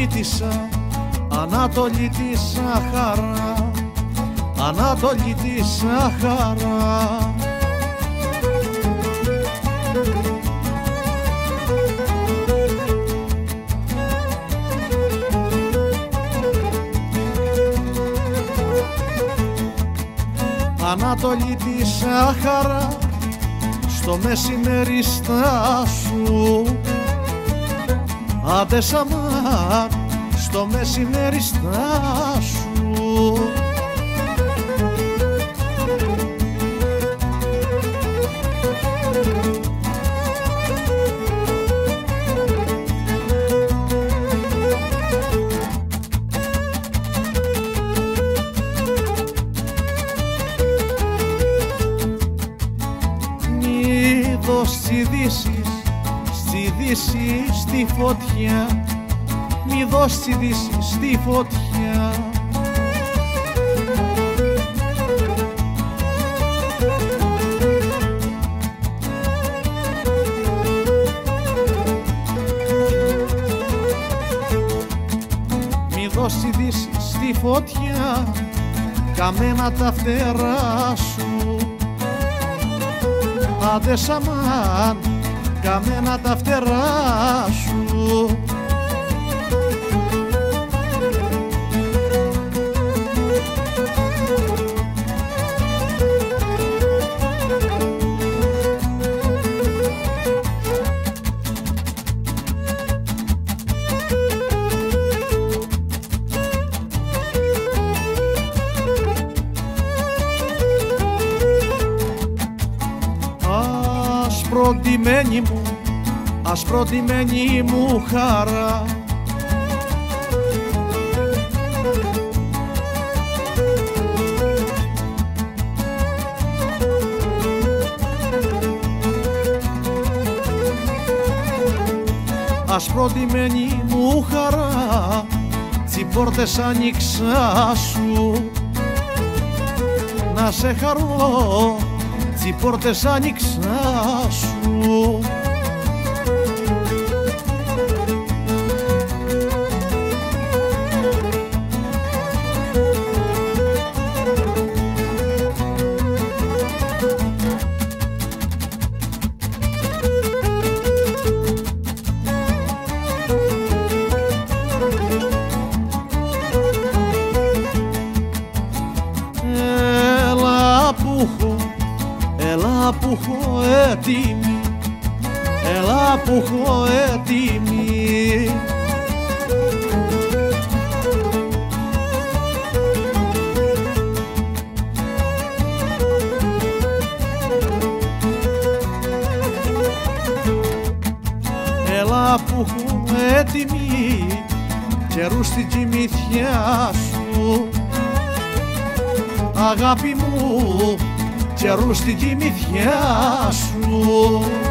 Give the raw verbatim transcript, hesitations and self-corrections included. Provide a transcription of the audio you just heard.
Ανατολίτισσα, Ανατολίτισσα χαρά, Ανατολίτισσα χαρά. Ανατολίτισσα χαρά, στο μεσημέρι στάσου. Άντε Σαμάρ, στο μεσημέρι στάσου. Μη δώσεις ειδήσεις, στη δύση στη φωτιά, μη δώσεις ειδήσεις στη φωτιά. Μη δώσεις ειδήσεις στη φωτιά, καμένα τα φτερά σου. Άντε Σαμάν, καμένα τα φτερά σου. Ασπροντημένη μου, ασπροντημένη μου χαρά, ασπροντημένη μου χαρά, τσι πόρτες άνοιξα σου. Να σε χαρώ, τσι πόρτες άνοιξα σου. Έλα που έχω, έλα που έχω έτοιμη, έλα που έχω έτοιμη. Έλα που έχω έτοιμη, καιρού στην κοιμηθιά σου. Αγάπη μου, καιρού στην κοιμηθιά σου.